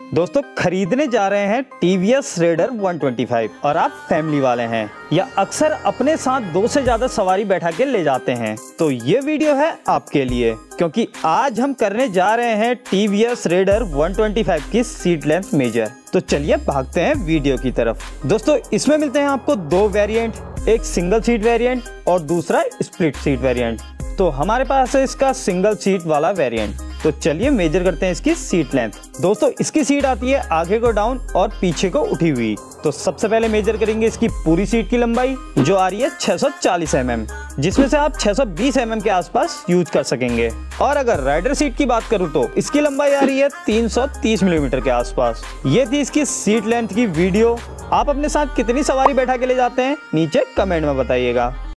दोस्तों खरीदने जा रहे हैं टीवीएस रेडर 125 और आप फैमिली वाले हैं या अक्सर अपने साथ 2 से ज्यादा सवारी बैठा के ले जाते हैं तो ये वीडियो है आपके लिए, क्योंकि आज हम करने जा रहे हैं टीवीएस रेडर 125 की सीट लेंथ मेजर। तो चलिए भागते हैं वीडियो की तरफ। दोस्तों इसमें मिलते हैं आपको 2 वेरिएंट, एक सिंगल सीट वेरिएंट और दूसरा स्प्लिट सीट वेरिएंट। तो हमारे पास है इसका सिंगल सीट वाला वेरिएंट। तो चलिए मेजर करते हैं इसकी सीट लेंथ। दोस्तों इसकी सीट आती है आगे को डाउन और पीछे को उठी हुई। तो सबसे पहले मेजर करेंगे इसकी पूरी सीट की लंबाई जो आ रही है 640 mm, जिसमें से आप 620 mm के आसपास यूज कर सकेंगे। और अगर राइडर सीट की बात करूं तो इसकी लंबाई आ रही है 330 mm के आसपास। ये थी इसकी सीट लेंथ की वीडियो। आप अपने साथ कितनी सवारी बैठा के ले जाते हैं नीचे कमेंट में बताइएगा।